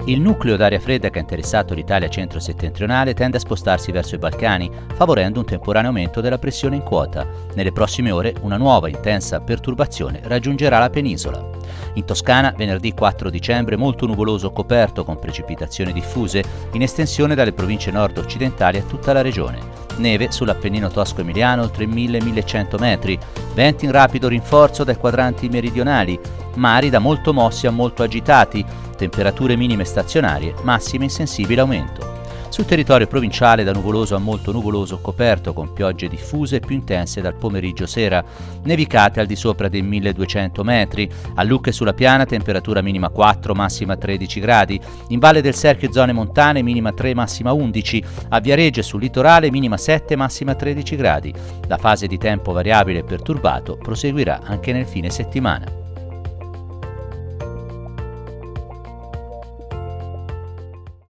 Il nucleo d'aria fredda che ha interessato l'Italia centro-settentrionale tende a spostarsi verso i Balcani, favorendo un temporaneo aumento della pressione in quota. Nelle prossime ore una nuova intensa perturbazione raggiungerà la penisola. In Toscana, venerdì 4 dicembre, molto nuvoloso coperto con precipitazioni diffuse in estensione dalle province nord-occidentali a tutta la regione. Neve sull'Appennino tosco-emiliano oltre 1000-1100 metri, venti in rapido rinforzo dai quadranti meridionali, mari da molto mossi a molto agitati, temperature minime stazionarie, massime in sensibile aumento. Sul territorio provinciale da nuvoloso a molto nuvoloso coperto con piogge diffuse più intense dal pomeriggio sera, nevicate al di sopra dei 1200 metri, a Lucca e sulla Piana temperatura minima 4, massima 13 gradi, in Valle del Serchio e zone montane minima 3, massima 11, a Viareggio e sul litorale minima 7, massima 13 gradi. La fase di tempo variabile e perturbato proseguirà anche nel fine settimana.